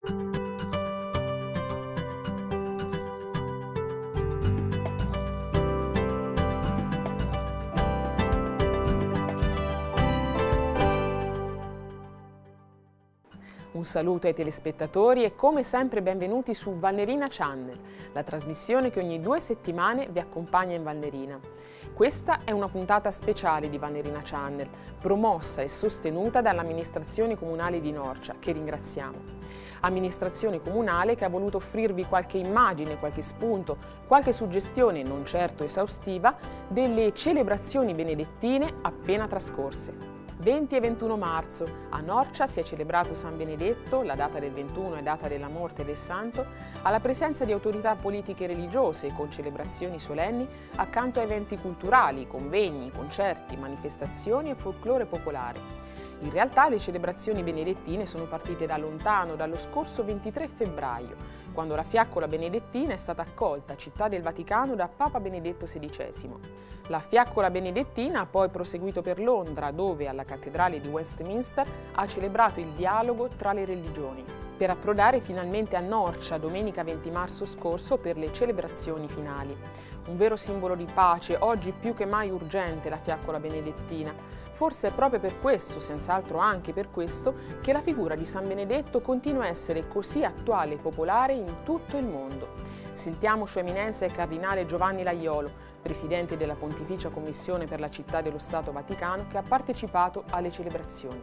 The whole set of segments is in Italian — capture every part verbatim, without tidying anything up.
Un saluto ai telespettatori e come sempre benvenuti su Valnerina Channel, la trasmissione che ogni due settimane vi accompagna in Valnerina. Questa è una puntata speciale di Valnerina Channel, promossa e sostenuta dall'amministrazione comunale di Norcia, che ringraziamo. Amministrazione comunale che ha voluto offrirvi qualche immagine, qualche spunto, qualche suggestione, non certo esaustiva, delle celebrazioni benedettine appena trascorse. venti e ventuno marzo a Norcia si è celebrato San Benedetto, la data del ventuno è data della morte del santo, alla presenza di autorità politiche e religiose con celebrazioni solenni accanto a eventi culturali, convegni, concerti, manifestazioni e folklore popolare. In realtà le celebrazioni benedettine sono partite da lontano, dallo scorso ventitré febbraio, quando la fiaccola benedettina è stata accolta a Città del Vaticano da Papa Benedetto sedicesimo. La fiaccola benedettina ha poi proseguito per Londra, dove alla cattedrale di Westminster ha celebrato il dialogo tra le religioni, per approdare finalmente a Norcia domenica venti marzo scorso per le celebrazioni finali. Un vero simbolo di pace, oggi più che mai urgente la fiaccola benedettina. Forse è proprio per questo, senz'altro anche per questo, che la figura di San Benedetto continua a essere così attuale e popolare in tutto il mondo. Sentiamo Sua Eminenza il Cardinale Giovanni Laiolo, Presidente della Pontificia Commissione per la Città dello Stato Vaticano, che ha partecipato alle celebrazioni.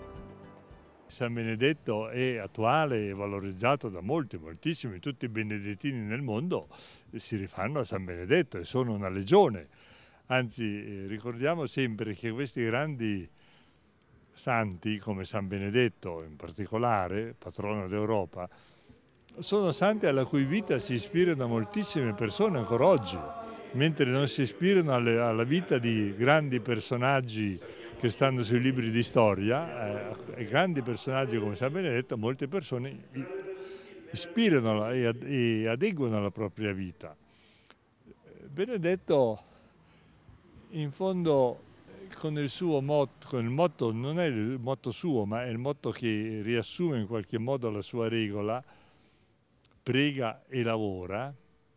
San Benedetto è attuale e valorizzato da molti, moltissimi, tutti i benedettini nel mondo si rifanno a San Benedetto e sono una legione. Anzi, ricordiamo sempre che questi grandi santi, come San Benedetto in particolare, patrono d'Europa, sono santi alla cui vita si ispirano moltissime persone ancora oggi, mentre non si ispirano alle, alla vita di grandi personaggi che stanno sui libri di storia, eh, grandi personaggi come San Benedetto, molte persone ispirano e, ad, e adeguano la propria vita. Benedetto, in fondo, con il suo motto, con il motto, non è il motto suo, ma è il motto che riassume in qualche modo la sua regola, prega e lavora,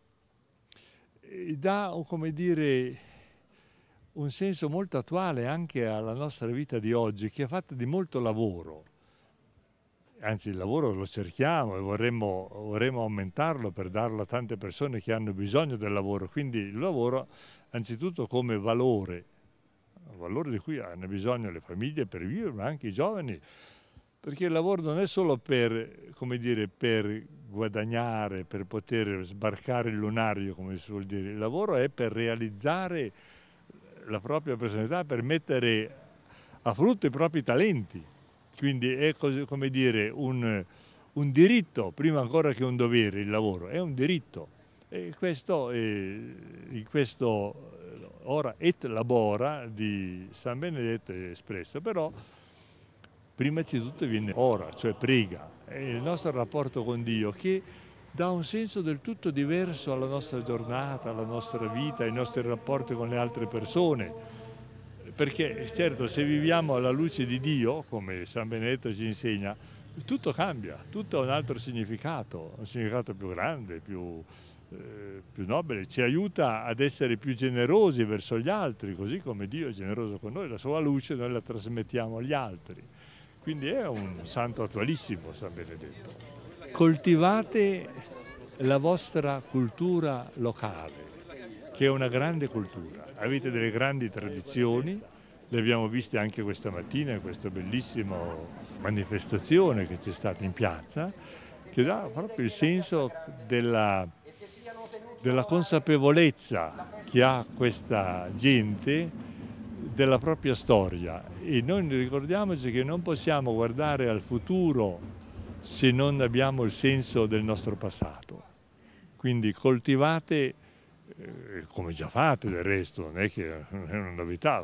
e dà, come dire, un senso molto attuale anche alla nostra vita di oggi, che è fatta di molto lavoro. Anzi, il lavoro lo cerchiamo e vorremmo, vorremmo aumentarlo per darlo a tante persone che hanno bisogno del lavoro. Quindi il lavoro, anzitutto come valore, valore di cui hanno bisogno le famiglie per vivere, ma anche i giovani, perché il lavoro non è solo per, come dire, per guadagnare, per poter sbarcare il lunario, come si vuol dire. Il lavoro è per realizzare la propria personalità, per mettere a frutto i propri talenti. Quindi è così, come dire, un, un diritto, prima ancora che un dovere, il lavoro, è un diritto. E questo, eh, in questo ora et labora di San Benedetto è espresso, però prima di tutto viene ora, cioè prega. È il nostro rapporto con Dio che dà un senso del tutto diverso alla nostra giornata, alla nostra vita, ai nostri rapporti con le altre persone. Perché certo, se viviamo alla luce di Dio, come San Benedetto ci insegna, tutto cambia, tutto ha un altro significato, un significato più grande, più, eh, più nobile, ci aiuta ad essere più generosi verso gli altri, così come Dio è generoso con noi, la sua luce noi la trasmettiamo agli altri. Quindi è un santo attualissimo San Benedetto. Coltivate la vostra cultura locale, che è una grande cultura. Avete delle grandi tradizioni, le abbiamo viste anche questa mattina in questa bellissima manifestazione che c'è stata in piazza, che dà proprio il senso della, della consapevolezza che ha questa gente della propria storia. E noi ricordiamoci che non possiamo guardare al futuro se non abbiamo il senso del nostro passato. Quindi coltivate, eh, come già fate del resto, non è che è una novità,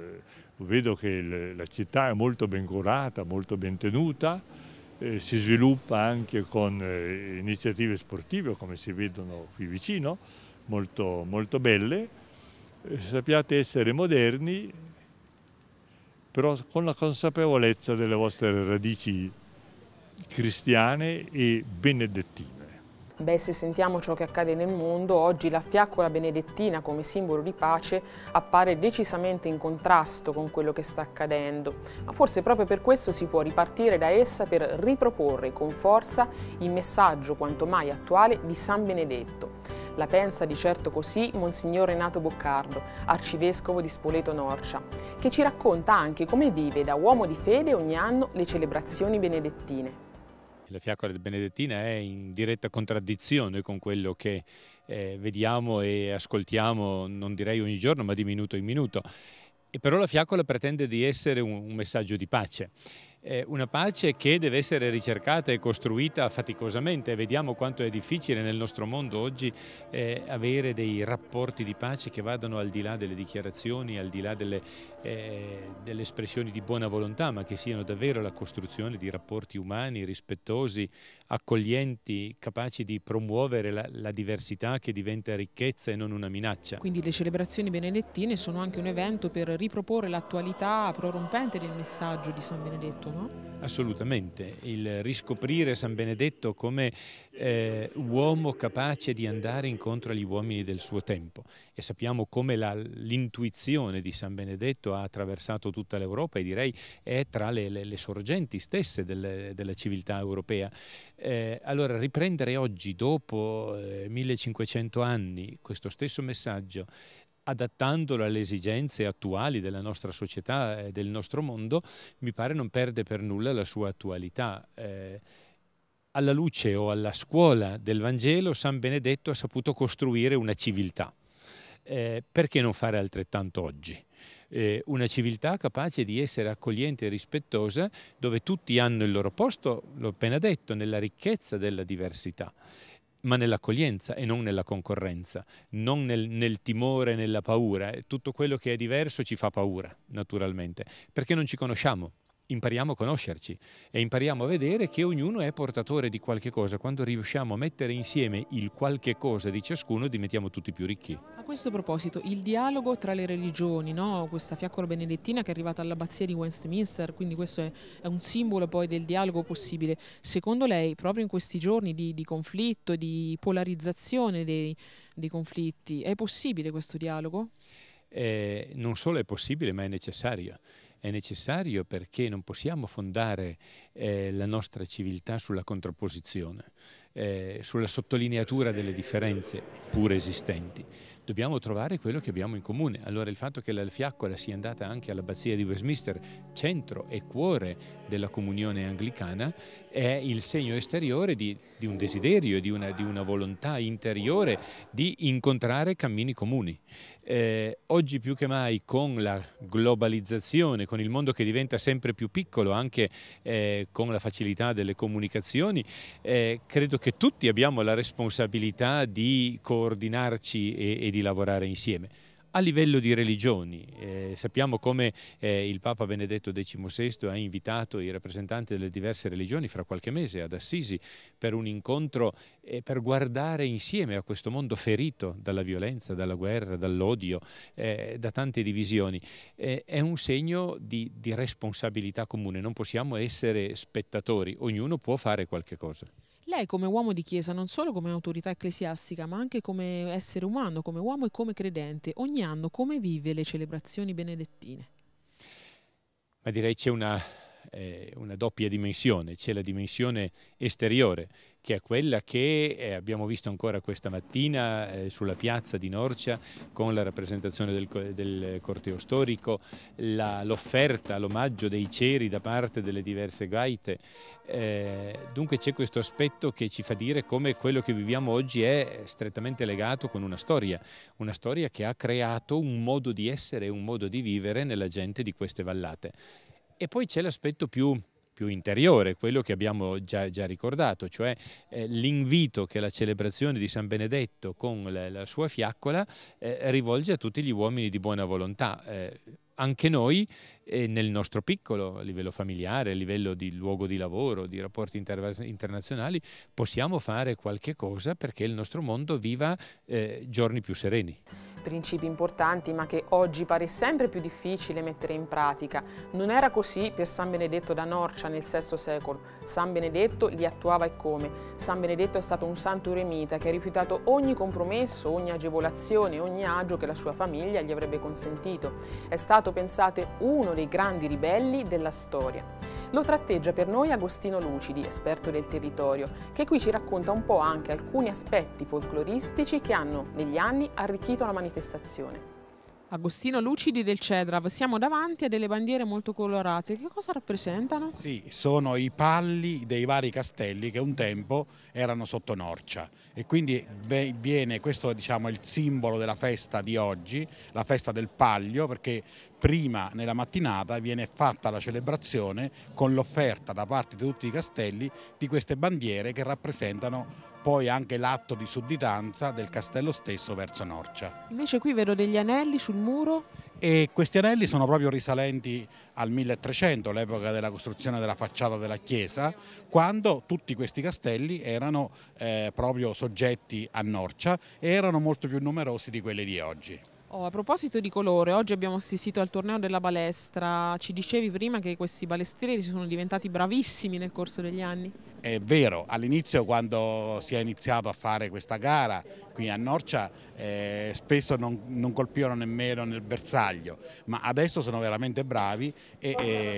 vedo che la città è molto ben curata, molto ben tenuta, eh, si sviluppa anche con eh, iniziative sportive come si vedono qui vicino, molto, molto belle, eh, sappiate essere moderni, però con la consapevolezza delle vostre radici cristiane e benedettine. Beh, se sentiamo ciò che accade nel mondo, oggi la fiaccola benedettina come simbolo di pace appare decisamente in contrasto con quello che sta accadendo, ma forse proprio per questo si può ripartire da essa per riproporre con forza il messaggio quanto mai attuale di San Benedetto. La pensa di certo così Monsignor Renato Boccardo, arcivescovo di Spoleto Norcia, che ci racconta anche come vive da uomo di fede ogni anno le celebrazioni benedettine. La fiaccola benedettina è in diretta contraddizione con quello che eh, vediamo e ascoltiamo, non direi ogni giorno, ma di minuto in minuto. E però la fiaccola pretende di essere un, un messaggio di pace. Eh, una pace che deve essere ricercata e costruita faticosamente. Vediamo quanto è difficile nel nostro mondo oggi eh, avere dei rapporti di pace che vadano al di là delle dichiarazioni, al di là delle, eh, delle espressioni di buona volontà, ma che siano davvero la costruzione di rapporti umani, rispettosi, accoglienti, capaci di promuovere la, la diversità che diventa ricchezza e non una minaccia. Quindi le celebrazioni benedettine sono anche un evento per riproporre l'attualità prorompente del messaggio di San Benedetto, no? Assolutamente, il riscoprire San Benedetto come eh, uomo capace di andare incontro agli uomini del suo tempo, e sappiamo come l'intuizione di San Benedetto ha attraversato tutta l'Europa e direi è tra le, le, le sorgenti stesse delle, della civiltà europea. Eh, allora riprendere oggi, dopo eh, millecinquecento anni, questo stesso messaggio, adattandolo alle esigenze attuali della nostra società e del nostro mondo, mi pare non perde per nulla la sua attualità. Eh, alla luce o alla scuola del Vangelo, San Benedetto ha saputo costruire una civiltà. Eh, perché non fare altrettanto oggi? Eh, una civiltà capace di essere accogliente e rispettosa, dove tutti hanno il loro posto, l'ho appena detto, nella ricchezza della diversità, ma nell'accoglienza e non nella concorrenza, non nel, nel timore, nella paura. Tutto quello che è diverso ci fa paura, naturalmente, perché non ci conosciamo. Impariamo a conoscerci e impariamo a vedere che ognuno è portatore di qualche cosa. Quando riusciamo a mettere insieme il qualche cosa di ciascuno, diventiamo tutti più ricchi. A questo proposito, il dialogo tra le religioni, no? Questa fiaccola benedettina che è arrivata all'abbazia di Westminster, quindi questo è, è un simbolo poi del dialogo possibile. Secondo lei, proprio in questi giorni di, di conflitto, di polarizzazione dei, dei conflitti, è possibile questo dialogo? Eh, non solo è possibile, ma è necessario. È necessario perché non possiamo fondare eh, la nostra civiltà sulla contrapposizione, eh, sulla sottolineatura delle differenze pure esistenti. Dobbiamo trovare quello che abbiamo in comune. Allora il fatto che la fiaccola sia andata anche all'abbazia di Westminster, centro e cuore della comunione anglicana, è il segno esteriore di, di un desiderio, di una, di una volontà interiore di incontrare cammini comuni. Eh, oggi più che mai, con la globalizzazione, con il mondo che diventa sempre più piccolo, anche eh, con la facilità delle comunicazioni, eh, credo che tutti abbiamo la responsabilità di coordinarci e, e di lavorare insieme. A livello di religioni, eh, sappiamo come eh, il Papa Benedetto diciannovesimo ha invitato i rappresentanti delle diverse religioni fra qualche mese ad Assisi per un incontro e per guardare insieme a questo mondo ferito dalla violenza, dalla guerra, dall'odio, eh, da tante divisioni. Eh, è un segno di, di responsabilità comune, non possiamo essere spettatori, ognuno può fare qualche cosa. Lei come uomo di chiesa, non solo come autorità ecclesiastica, ma anche come essere umano, come uomo e come credente, ogni anno come vive le celebrazioni benedettine? Ma direi c'è una, eh, una doppia dimensione, c'è la dimensione esteriore, che è quella che eh, abbiamo visto ancora questa mattina eh, sulla piazza di Norcia con la rappresentazione del, del corteo storico, l'offerta, l'omaggio dei ceri da parte delle diverse gaite. Eh, dunque c'è questo aspetto che ci fa dire come quello che viviamo oggi è strettamente legato con una storia, una storia che ha creato un modo di essere, un modo di vivere nella gente di queste vallate. E poi c'è l'aspetto più più interiore, quello che abbiamo già, già ricordato, cioè eh, l'invito che la celebrazione di San Benedetto con la, la sua fiaccola eh, rivolge a tutti gli uomini di buona volontà. Eh, anche noi e nel nostro piccolo, a livello familiare, a livello di luogo di lavoro, di rapporti inter internazionali, possiamo fare qualche cosa perché il nostro mondo viva eh, giorni più sereni. Principi importanti, ma che oggi pare sempre più difficile mettere in pratica. Non era così per San Benedetto da Norcia nel sesto secolo. San Benedetto li attuava e come. San Benedetto è stato un santo eremita che ha rifiutato ogni compromesso, ogni agevolazione, ogni agio che la sua famiglia gli avrebbe consentito. È stato, pensate, uno dei grandi ribelli della storia. Lo tratteggia per noi Agostino Lucidi, esperto del territorio, che qui ci racconta un po' anche alcuni aspetti folcloristici che hanno negli anni arricchito la manifestazione. Agostino Lucidi del Cedrav, siamo davanti a delle bandiere molto colorate, che cosa rappresentano? Sì, sono i palli dei vari castelli che un tempo erano sotto Norcia e quindi viene, questo diciamo, è il simbolo della festa di oggi, la festa del Paglio, perché prima nella mattinata viene fatta la celebrazione con l'offerta da parte di tutti i castelli di queste bandiere che rappresentano poi anche l'atto di sudditanza del castello stesso verso Norcia. Invece qui vedo degli anelli sul muro. E questi anelli sono proprio risalenti al milletrecento, l'epoca della costruzione della facciata della chiesa, quando tutti questi castelli erano eh, proprio soggetti a Norcia e erano molto più numerosi di quelli di oggi. Oh, a proposito di colore, oggi abbiamo assistito al torneo della balestra. Ci dicevi prima che questi balestrieri sono diventati bravissimi nel corso degli anni. È vero, all'inizio quando si è iniziato a fare questa gara qui a Norcia eh, spesso non, non colpivano nemmeno nel bersaglio, ma adesso sono veramente bravi e,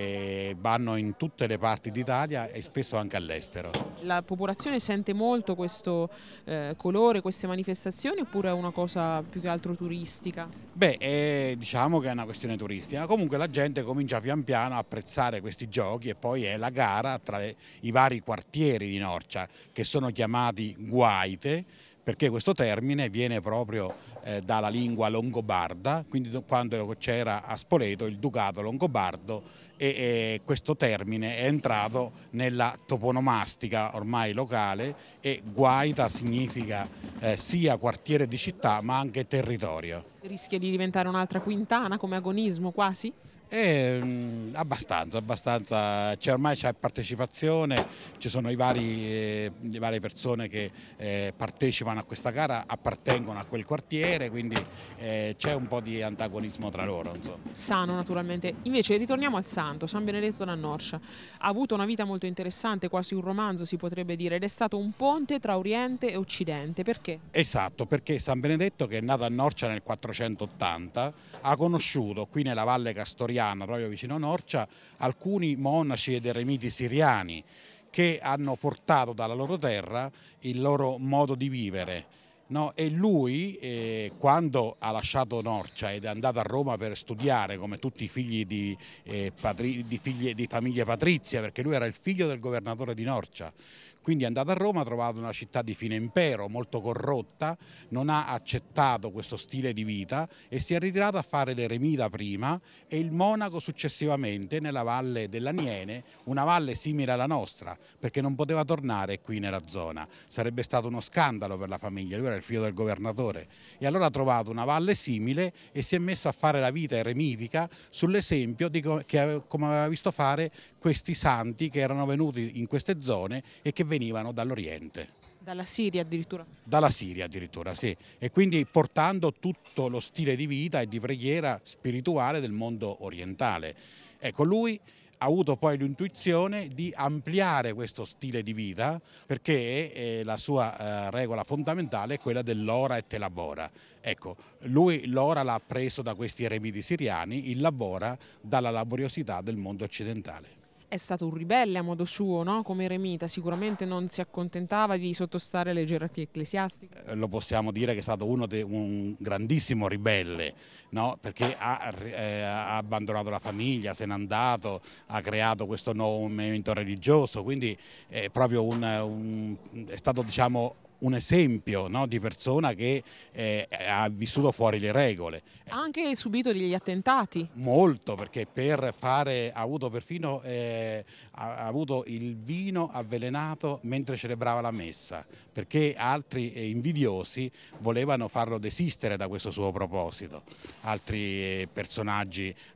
e vanno in tutte le parti d'Italia e spesso anche all'estero. La popolazione sente molto questo eh, colore, queste manifestazioni, oppure è una cosa più che altro turistica? Beh, è, diciamo che è una questione turistica, comunque la gente comincia pian piano a apprezzare questi giochi e poi è la gara tra le, i vari quartieri di Norcia che sono chiamati guaite, perché questo termine viene proprio eh, dalla lingua longobarda, quindi quando c'era a Spoleto il ducato longobardo e, e questo termine è entrato nella toponomastica ormai locale e guaita significa eh, sia quartiere di città ma anche territorio. Rischia di diventare un'altra Quintana come agonismo quasi? Eh, abbastanza, abbastanza, c'è ormai c'è partecipazione, ci sono i vari, eh, le varie persone che eh, partecipano a questa gara, appartengono a quel quartiere, quindi eh, c'è un po' di antagonismo tra loro. Insomma. Sano naturalmente. Invece ritorniamo al santo, San Benedetto da Norcia. Ha avuto una vita molto interessante, quasi un romanzo si potrebbe dire, ed è stato un ponte tra Oriente e Occidente. Perché? Esatto, perché San Benedetto, che è nato a Norcia nel quattrocentottanta, ha conosciuto qui nella Valle Castoriana, proprio vicino a Norcia, alcuni monaci ed eremiti siriani che hanno portato dalla loro terra il loro modo di vivere. No, e lui eh, quando ha lasciato Norcia ed è andato a Roma per studiare come tutti i figli di, eh, patri, di, figlie, di famiglie patrizie, perché lui era il figlio del governatore di Norcia, quindi è andato a Roma, ha trovato una città di fine impero, molto corrotta, non ha accettato questo stile di vita e si è ritirato a fare l'eremita prima e il monaco successivamente nella valle dell'Aniene, una valle simile alla nostra, perché non poteva tornare qui nella zona, sarebbe stato uno scandalo per la famiglia, lui era il figlio del governatore e allora ha trovato una valle simile e si è messo a fare la vita eremitica sull'esempio di come aveva visto fare questi santi che erano venuti in queste zone e che venivano dall'Oriente. Dalla Siria addirittura? Dalla Siria addirittura, sì. E quindi portando tutto lo stile di vita e di preghiera spirituale del mondo orientale. Ecco, lui ha avuto poi l'intuizione di ampliare questo stile di vita perché eh, la sua eh, regola fondamentale è quella dell'ora e te labora. Ecco, lui l'ora l'ha preso da questi eremiti siriani, il labora dalla laboriosità del mondo occidentale. È stato un ribelle a modo suo, no? Come eremita, sicuramente non si accontentava di sottostare alle gerarchie ecclesiastiche. Eh, lo possiamo dire che è stato uno de, un grandissimo ribelle, no? Perché ha, eh, ha abbandonato la famiglia, se n'è andato, ha creato questo nuovo movimento religioso, quindi è proprio un, un, è stato diciamo un esempio, no, di persona che eh, ha vissuto fuori le regole. Ha anche subito degli attentati. Molto, perché per fare ha avuto perfino eh, ha avuto il vino avvelenato mentre celebrava la messa, perché altri eh, invidiosi volevano farlo desistere da questo suo proposito. Altri eh, personaggi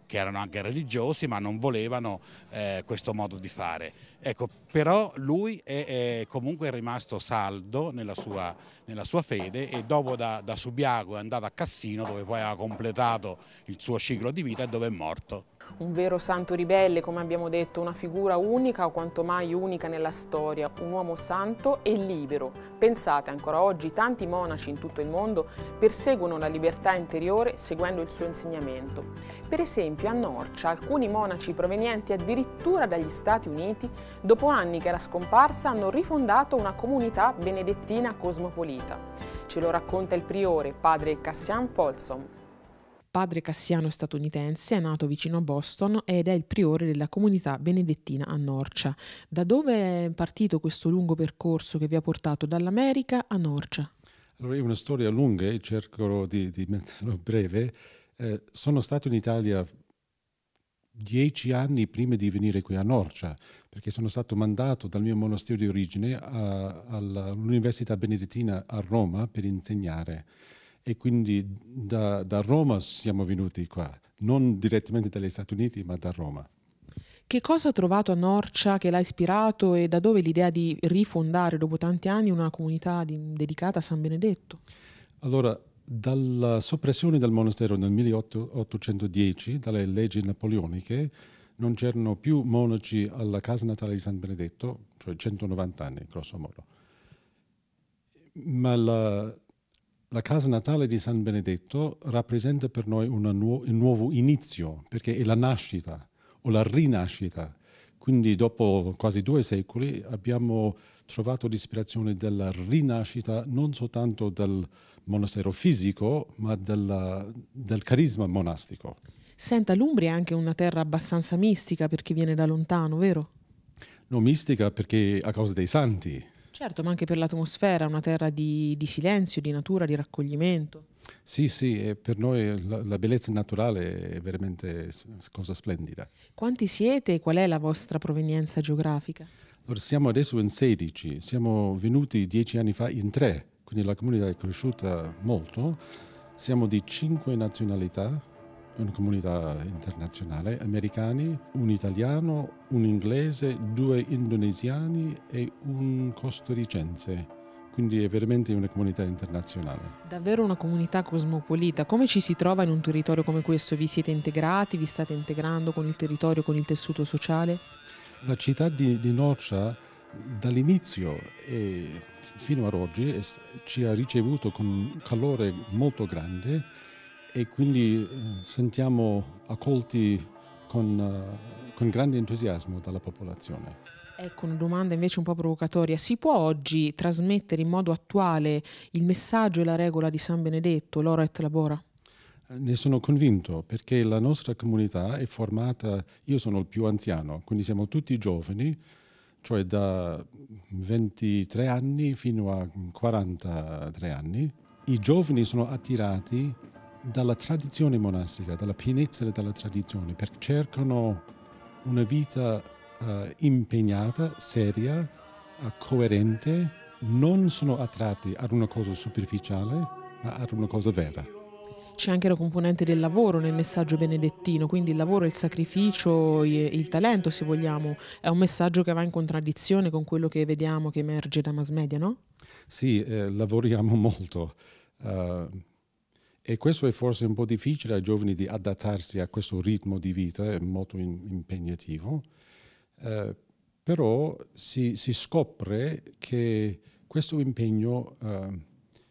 che erano anche religiosi ma non volevano eh, questo modo di fare. Ecco, però lui è, è comunque rimasto saldo nella sua, nella sua fede e dopo da, da Subiaco è andato a Cassino, dove poi ha completato il suo ciclo di vita e dove è morto. Un vero santo ribelle, come abbiamo detto, una figura unica o quanto mai unica nella storia, un uomo santo e libero. Pensate, ancora oggi tanti monaci in tutto il mondo perseguono la libertà interiore seguendo il suo insegnamento. Per esempio a Norcia alcuni monaci provenienti addirittura dagli Stati Uniti, dopo anni che era scomparsa, hanno rifondato una comunità benedettina cosmopolita. Ce lo racconta il priore, padre Cassian Folsom. Padre Cassiano statunitense, è nato vicino a Boston ed è il priore della comunità benedettina a Norcia. Da dove è partito questo lungo percorso che vi ha portato dall'America a Norcia? Allora, è una storia lunga e cercherò di, di metterlo breve. Eh, sono stato in Italia dieci anni prima di venire qui a Norcia, perché sono stato mandato dal mio monastero di origine all'Università Benedettina a Roma per insegnare. E quindi da, da Roma siamo venuti qua, non direttamente dagli Stati Uniti, ma da Roma. Che cosa ha trovato a Norcia che l'ha ispirato e da dove l'idea di rifondare dopo tanti anni una comunità di, dedicata a San Benedetto? Allora, dalla soppressione del monastero nel milleottocentodieci, dalle leggi napoleoniche, non c'erano più monaci alla casa natale di San Benedetto, cioè centonovanta anni, grosso modo. Ma la... La casa natale di San Benedetto rappresenta per noi una nuo- un nuovo inizio, perché è la nascita o la rinascita. Quindi dopo quasi due secoli abbiamo trovato l'ispirazione della rinascita non soltanto del monastero fisico, ma della, del carisma monastico. Senta, l'Umbria è anche una terra abbastanza mistica per chi viene da lontano, vero? No, mistica perché a causa dei santi. Certo, ma anche per l'atmosfera, una terra di, di silenzio, di natura, di raccoglimento. Sì, sì, e per noi la, la bellezza naturale è veramente cosa splendida. Quanti siete e qual è la vostra provenienza geografica? Allora, siamo adesso in sedici, siamo venuti dieci anni fa in tre, quindi la comunità è cresciuta molto. Siamo di cinque nazionalità, una comunità internazionale, americani, un italiano, un inglese, due indonesiani e un costarricense. Quindi è veramente una comunità internazionale. Davvero una comunità cosmopolita. Come ci si trova in un territorio come questo? Vi siete integrati? Vi state integrando con il territorio, con il tessuto sociale? La città di, di Norcia dall'inizio e fino ad oggi è, ci ha ricevuto con un calore molto grande e quindi eh, sentiamo accolti con, uh, con grande entusiasmo dalla popolazione. Ecco una domanda invece un po' provocatoria. Si può oggi trasmettere in modo attuale il messaggio e la regola di San Benedetto, l'ora et labora? Ne sono convinto perché la nostra comunità è formata, io sono il più anziano, quindi siamo tutti giovani, cioè da ventitré anni fino a quarantatré anni. I giovani sono attirati dalla tradizione monastica, dalla pienezza della tradizione, perché cercano una vita uh, impegnata, seria, uh, coerente, non sono attratti ad una cosa superficiale, ma ad una cosa vera. C'è anche la componente del lavoro nel messaggio benedettino, quindi il lavoro, il sacrificio, il talento, se vogliamo. È un messaggio che va in contraddizione con quello che vediamo che emerge da mass media, no? Sì, eh, lavoriamo molto. Uh, E questo è forse un po' difficile ai giovani di adattarsi a questo ritmo di vita, è molto in, impegnativo, eh, però si, si scopre che questo impegno eh,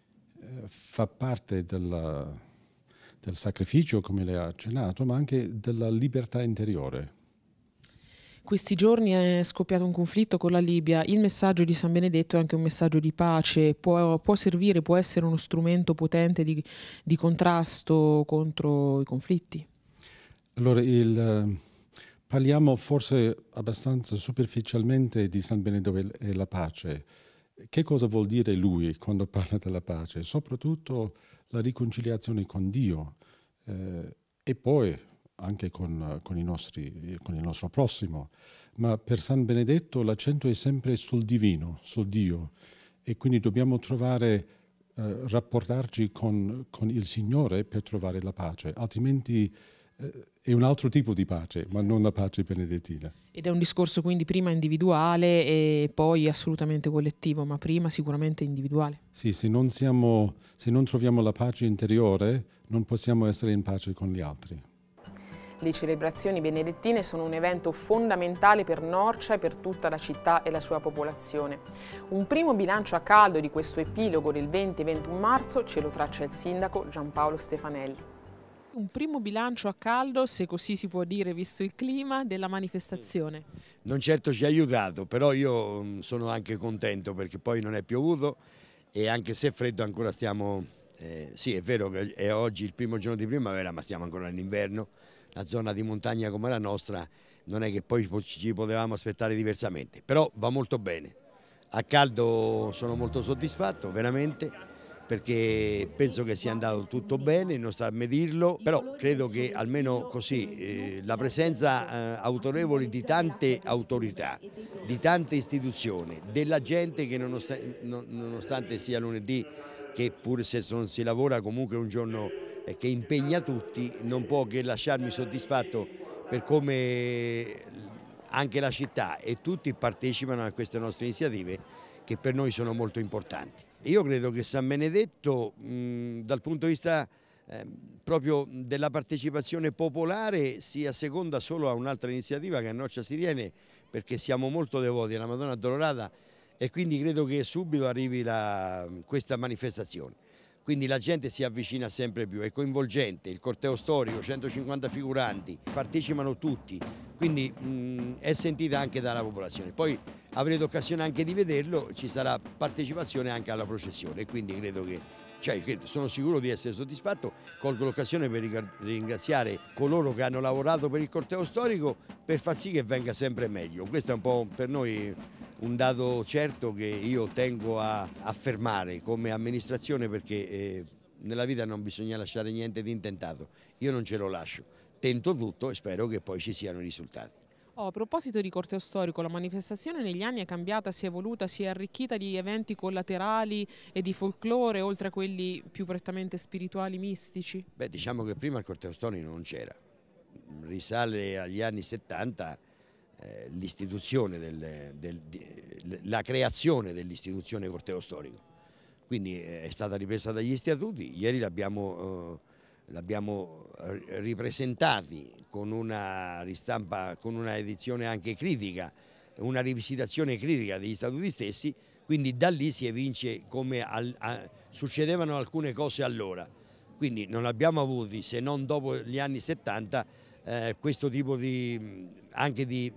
fa parte della, del sacrificio, come lei ha accennato, ma anche della libertà interiore. Questi giorni è scoppiato un conflitto con la Libia. Il messaggio di San Benedetto è anche un messaggio di pace, può, può servire, può essere uno strumento potente di, di contrasto contro i conflitti? Allora, il, parliamo forse abbastanza superficialmente di San Benedetto e la pace. Che cosa vuol dire lui quando parla della pace? Soprattutto la riconciliazione con Dio eh, e poi anche con, con, i nostri, con il nostro prossimo, ma per San Benedetto l'accento è sempre sul divino, sul Dio, e quindi dobbiamo trovare, eh, rapportarci con, con il Signore per trovare la pace, altrimenti è un altro tipo di pace, ma non la pace benedettina. Ed è un discorso quindi prima individuale e poi assolutamente collettivo, ma prima sicuramente individuale. Sì, se non siamo, se non troviamo la pace interiore, non possiamo essere in pace con gli altri. Le celebrazioni benedettine sono un evento fondamentale per Norcia e per tutta la città e la sua popolazione. Un primo bilancio a caldo di questo epilogo del venti e ventuno marzo ce lo traccia il sindaco Giampaolo Stefanelli. Un primo bilancio a caldo, se così si può dire, visto il clima, della manifestazione. Non certo ci ha aiutato, però io sono anche contento perché poi non è piovuto e anche se è freddo ancora stiamo, eh, sì è vero che è oggi il primo giorno di primavera ma stiamo ancora nell'inverno, la zona di montagna come la nostra non è che poi ci potevamo aspettare diversamente, però va molto bene, a caldo sono molto soddisfatto veramente, perché penso che sia andato tutto bene, non sta a medirlo, però credo che almeno così eh, la presenza eh, autorevole di tante autorità, di tante istituzioni, della gente che nonostante, nonostante sia lunedì, che pur se non si lavora comunque un giorno eh, che impegna tutti, non può che lasciarmi soddisfatto per come anche la città e tutti partecipano a queste nostre iniziative che per noi sono molto importanti. Io credo che San Benedetto mh, dal punto di vista eh, proprio della partecipazione popolare sia seconda solo a un'altra iniziativa che a Norcia si tiene perché siamo molto devoti alla Madonna Addolorata e quindi credo che subito arrivi la, questa manifestazione. Quindi la gente si avvicina sempre più, è coinvolgente, il corteo storico, centocinquanta figuranti, partecipano tutti, quindi mh, è sentita anche dalla popolazione. Poi avrete occasione anche di vederlo, ci sarà partecipazione anche alla processione, quindi credo che, cioè, credo, sono sicuro di essere soddisfatto. Colgo l'occasione per ringraziare coloro che hanno lavorato per il corteo storico per far sì che venga sempre meglio. Questo è un po' per noi un dato certo che io tengo a affermare come amministrazione perché eh, nella vita non bisogna lasciare niente di intentato. Io non ce lo lascio, tento tutto e spero che poi ci siano i risultati. Oh, a proposito di corteo storico, la manifestazione negli anni è cambiata, si è evoluta, si è arricchita di eventi collaterali e di folklore, oltre a quelli più prettamente spirituali, mistici? Beh, diciamo che prima il corteo storico non c'era, risale agli anni settanta eh, l'istituzione, del, del, del, la creazione dell'istituzione corteo storico, quindi eh, è stata ripresa dagli statuti, ieri l'abbiamo... Eh, l'abbiamo ripresentati con una ristampa, con una edizione anche critica, una rivisitazione critica degli statuti stessi, quindi da lì si evince come al, a, succedevano alcune cose allora. Quindi non abbiamo avuti, se non dopo gli anni settanta, eh, questo tipo di, anche di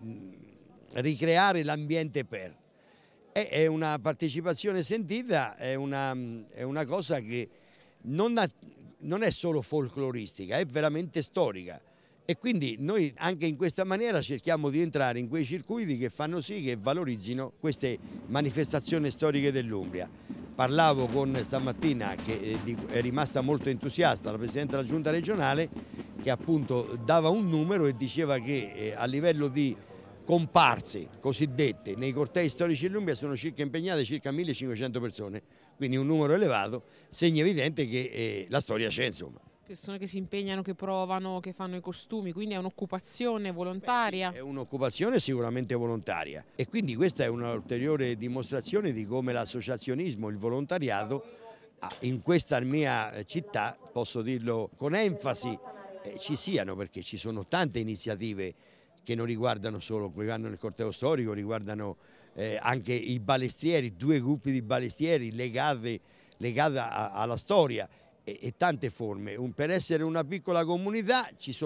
ricreare l'ambiente per. È, è una partecipazione sentita, è una, è una cosa che non ha, non è solo folcloristica, è veramente storica e quindi noi anche in questa maniera cerchiamo di entrare in quei circuiti che fanno sì che valorizzino queste manifestazioni storiche dell'Umbria. Parlavo con stamattina, che è rimasta molto entusiasta, la Presidente della Giunta regionale, che appunto dava un numero e diceva che a livello di comparse cosiddette nei cortei storici dell'Umbria sono circa impegnate circa millecinquecento persone, quindi un numero elevato, segno evidente che eh, la storia c'è, insomma. Persone che si impegnano, che provano, che fanno i costumi, quindi è un'occupazione volontaria? Beh, sì, è un'occupazione sicuramente volontaria e quindi questa è un'ulteriore dimostrazione di come l'associazionismo, il volontariato in questa mia città, posso dirlo con enfasi, eh, ci siano, perché ci sono tante iniziative che non riguardano solo, riguardano il corteo storico, riguardano eh, anche i balestrieri, due gruppi di balestrieri legati, legati a, alla storia e, e tante forme. Un, per essere una piccola comunità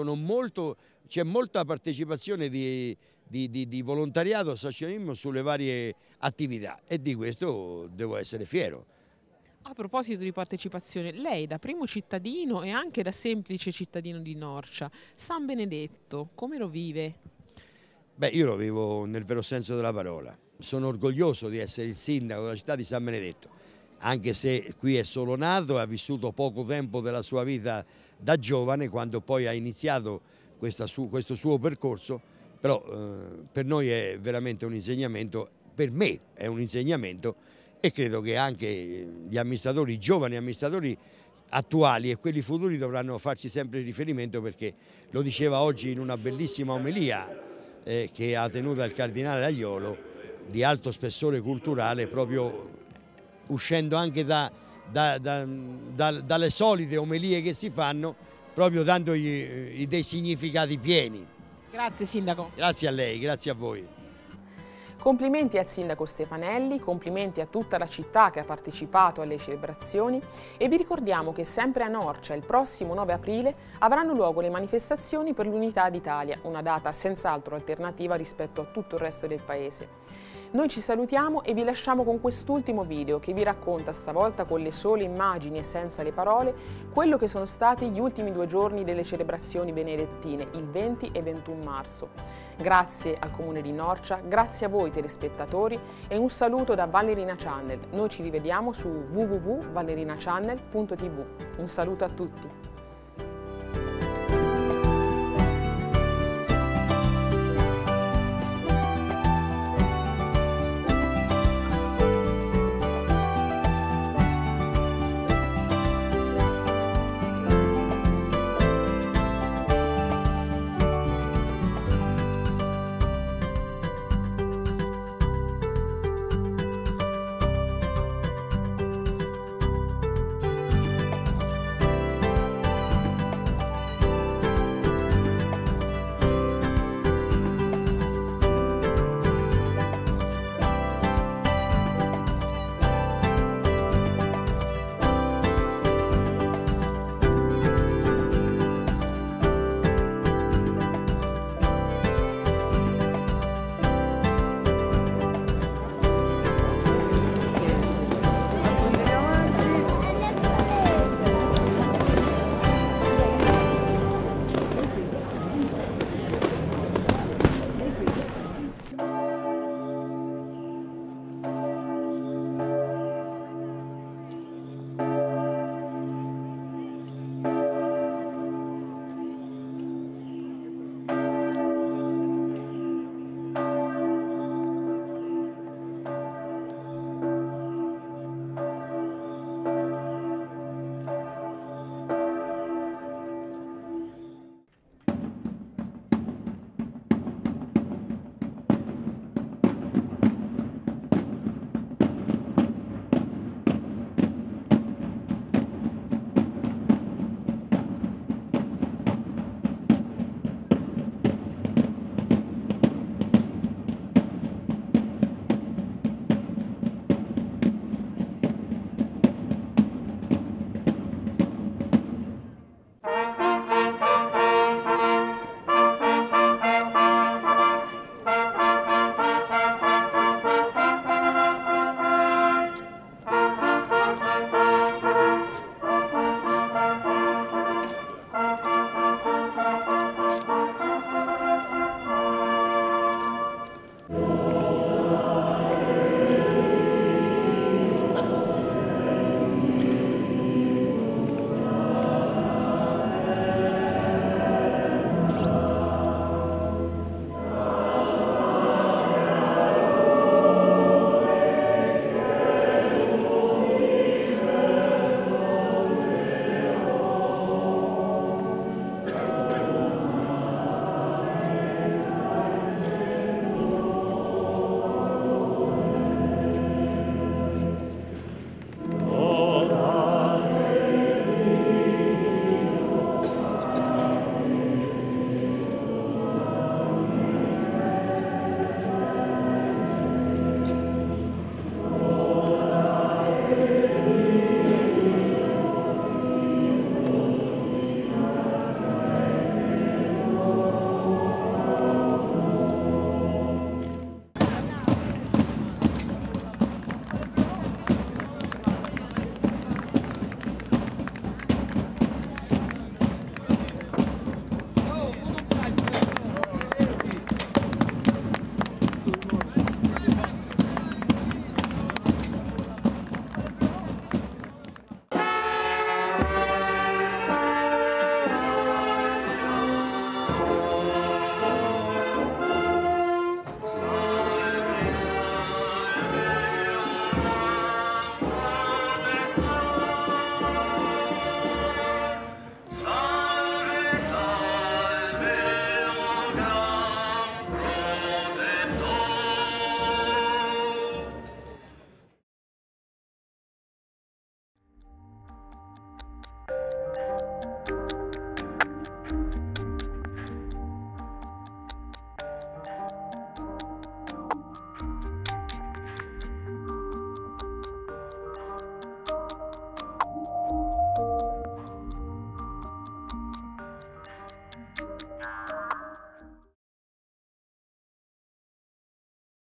c'è molta partecipazione di, di, di, di volontariato, associazionismo sulle varie attività e di questo devo essere fiero. A proposito di partecipazione, lei da primo cittadino e anche da semplice cittadino di Norcia, San Benedetto, come lo vive? Beh, io lo vivo nel vero senso della parola. Sono orgoglioso di essere il sindaco della città di San Benedetto, anche se qui è solo nato e ha vissuto poco tempo della sua vita da giovane, quando poi ha iniziato su, questo suo percorso, però eh, per noi è veramente un insegnamento, per me è un insegnamento, e credo che anche gli amministratori, i giovani amministratori attuali e quelli futuri dovranno farci sempre riferimento, perché lo diceva oggi in una bellissima omelia eh, che ha tenuto il Cardinale Aiolo, di alto spessore culturale, proprio uscendo anche da, da, da, da, dalle solite omelie che si fanno, proprio dandogli dei significati pieni. Grazie Sindaco. Grazie a lei, grazie a voi. Complimenti al Sindaco Stefanelli, complimenti a tutta la città che ha partecipato alle celebrazioni e vi ricordiamo che sempre a Norcia il prossimo nove aprile avranno luogo le manifestazioni per l'Unità d'Italia, una data senz'altro alternativa rispetto a tutto il resto del Paese. Noi ci salutiamo e vi lasciamo con quest'ultimo video che vi racconta, stavolta con le sole immagini e senza le parole, quello che sono stati gli ultimi due giorni delle celebrazioni benedettine, il venti e ventuno marzo. Grazie al Comune di Norcia, grazie a voi telespettatori e un saluto da Valnerina Channel. Noi ci rivediamo su w w w punto valnerina channel punto t v. Un saluto a tutti.